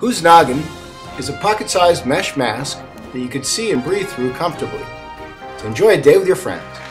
Whosnoggin is a pocket-sized mesh mask that you can see and breathe through comfortably. So enjoy a day with your friends.